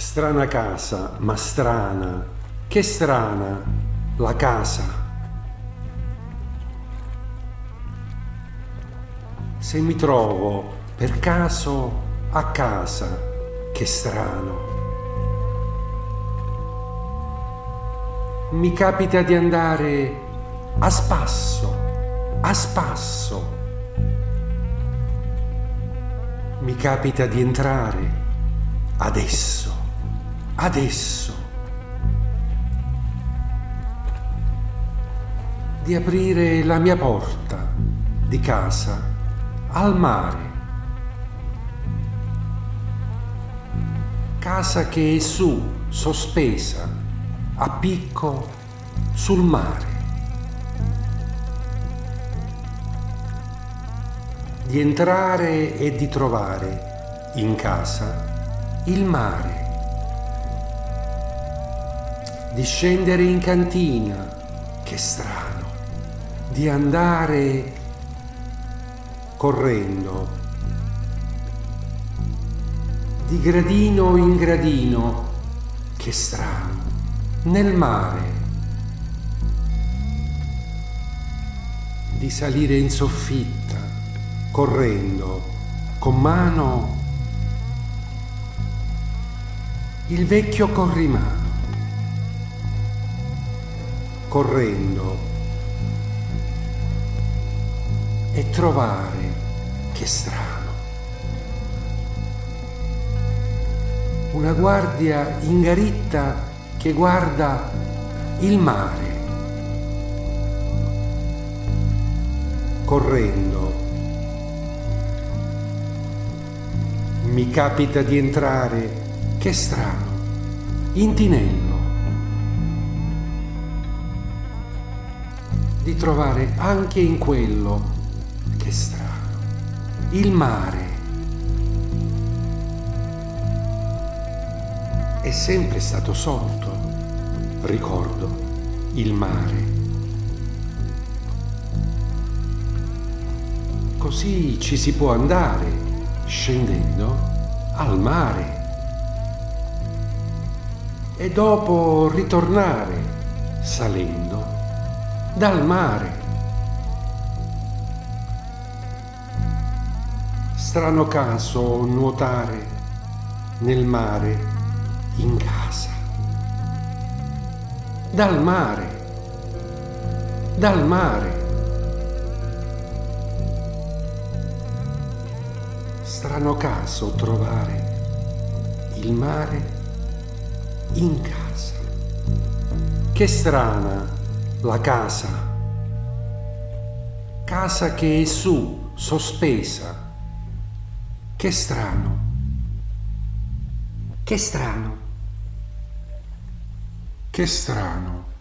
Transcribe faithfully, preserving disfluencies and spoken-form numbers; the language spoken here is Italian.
Strana casa, ma strana, che strana la casa. Se mi trovo per caso a casa, che strano. Mi capita di andare a spasso, a spasso. Mi capita di entrare adesso, adesso. Di aprire la mia porta di casa al mare. Casa che è su, sospesa, a picco sul mare. Di entrare e di trovare in casa il mare. Di scendere in cantina, che strano. Di andare correndo. Di gradino in gradino, che strano, nel mare. Di salire in soffitta, correndo, con mano il vecchio corrimano. Correndo e trovare, che strano, una guardia in garitta che guarda il mare. Correndo mi capita di entrare, che strano, in tinello. Di trovare anche in quello, che strano, il mare. È sempre stato sotto, ricordo, il mare. Così ci si può andare, scendendo, al mare. E dopo ritornare, salendo, dal mare. Strano caso nuotare nel mare in casa. Dal mare, dal mare. Strano caso trovare il mare in casa. Che strana la casa. Casa che è su, sospesa. Che strano. Che strano. Che strano.